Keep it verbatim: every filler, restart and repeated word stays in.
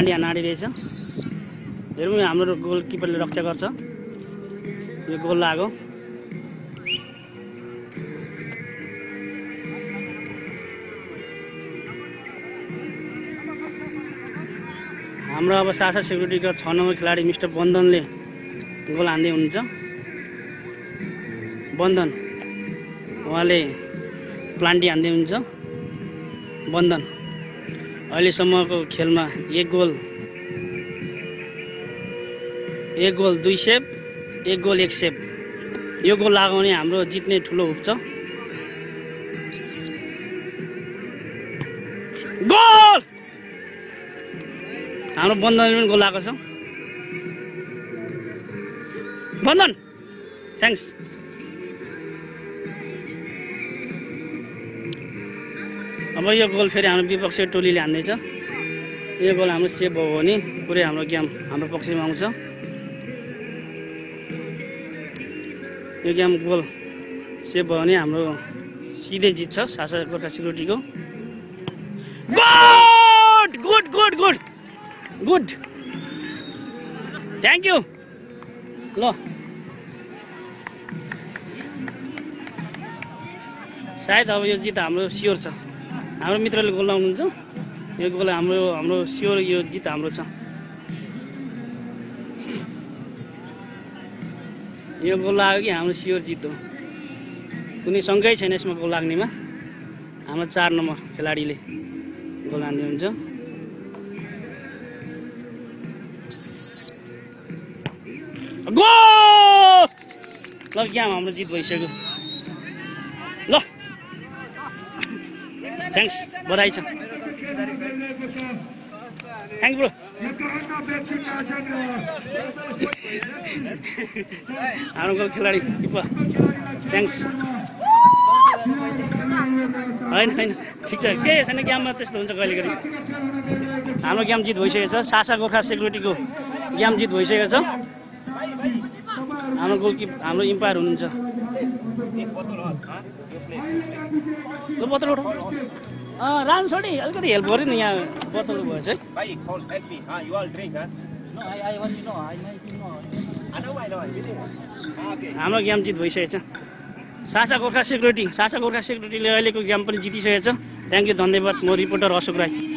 Plant यहाँ नाडिरहेछ। हेरौँ हाम्रो गोलकिपरले रक्षा गर्छ। यो गोल लाग्यो। हाम्रो अब सासा सेक्युरिटीको छ नम्बर खेलाडी मिस्टर बन्धनले गोल हान्दै हुनुहुन्छ। बन्धन उहाँले प्लान्टी हान्दै हुनुहुन्छ। बन्धन अहिलेसम्मको खेलमा एक गोल एक गोल दुई सेभ, एक गोल एक सेभ। यो गोल लाग्यो भने हाम्रो जित्ने ठुलो हुप्छ। गोल! हाम्रो बन्धनले पनि गोल लगाएको छ। बन्धन थ्याङ्क्स। अब यो गोल फेरि हाम्रो विपक्षीय टोलीले हान्दैछ। यो गोल हाम्रो सेभ भयो भने पुरै हाम्रो गेम हाम्रो पक्षमा आउँछ। यो गेम गोल सेभ भयो भने हाम्रो सिधै जित्छ सासा गोर्खा सेक्युरिटीको। Good good good good good thank you. ल सायद अब यो जित हाम्रो स्योर छ। हाम्रो मित्रले गोल लाउनुहुन्छ। यो गोल हाम्रो हाम्रो स्योर यो जित हाम्रो छ। यो गोल लाग्यो कि हाम्रो स्योर जित हो। कुनै शङ्कै छैन यसमा गोल लाग्नेमा। हाम्रो चार नम्बर खेलाडीले गोल हान्दै हुन्छ। गोल! ल गेम हाम्रो जित भइसक्यो। ल थ्याङ्क्स, बधाई छ। Thank bro. हाम्रो गोल खेलाडी थ्याङ्क्स। होइन होइन ठिक छ, केही छैन। गेममा त्यस्तो हुन्छ कहिले कहिले। हाम्रो गेम जित भइसकेको छ। सासा गोर्खा सेक्युरिटीको गेम जित भइसकेको छ। हाम्रो गोलकिप हाम्रो इम्पायर हुनुहुन्छ। ल बोतल उठ। राम छोडी अलिकति हेल्प गऱ्यो नि। यहाँ बोतल भएछ है। हाम्रो गेम जित भइसकेको छ। सासा गोर्खा सेक्युरिटी सासा गोर्खा सेक्युरिटीले अहिलेको गेम पनि जितिसकेको छ। थ्याङ्क यू, धन्यवाद। म रिपोर्टर अशोक राई।